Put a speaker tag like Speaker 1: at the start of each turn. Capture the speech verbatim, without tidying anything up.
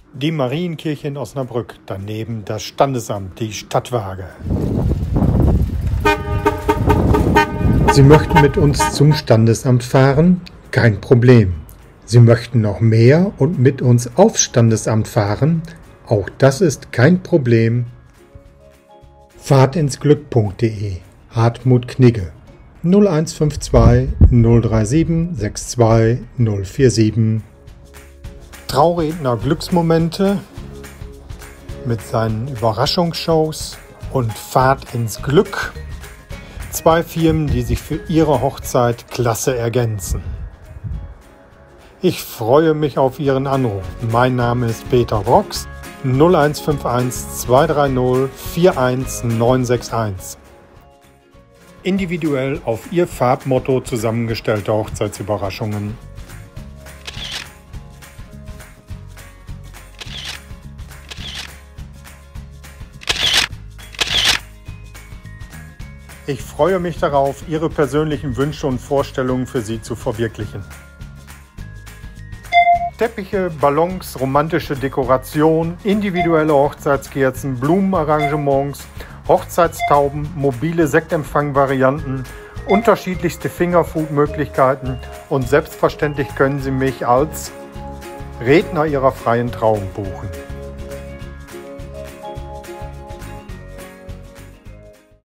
Speaker 1: Die Marienkirche in Osnabrück, daneben das Standesamt, die Stadtwaage. Sie möchten mit uns zum Standesamt fahren? Kein Problem. Sie möchten noch mehr und mit uns aufs Standesamt fahren? Auch das ist kein Problem. Fahrtinsglück punkt de Hartmut Knigge null eins fünf zwei null drei sieben sechs zwei null vier sieben. Trauredner Glücksmomente mit seinen Überraschungsshows und Fahrt ins Glück. Zwei Firmen, die sich für ihre Hochzeit klasse ergänzen. Ich freue mich auf Ihren Anruf. Mein Name ist Peter Brox, null eins fünf eins zwei drei null vier eins neun sechs eins. Individuell auf Ihr Farbmotto zusammengestellte Hochzeitsüberraschungen. Ich freue mich darauf, Ihre persönlichen Wünsche und Vorstellungen für Sie zu verwirklichen. Teppiche, Ballons, romantische Dekoration, individuelle Hochzeitskerzen, Blumenarrangements, Hochzeitstauben, mobile Sektempfang-Varianten, unterschiedlichste Fingerfood-Möglichkeiten und selbstverständlich können Sie mich als Redner Ihrer freien Trauung buchen.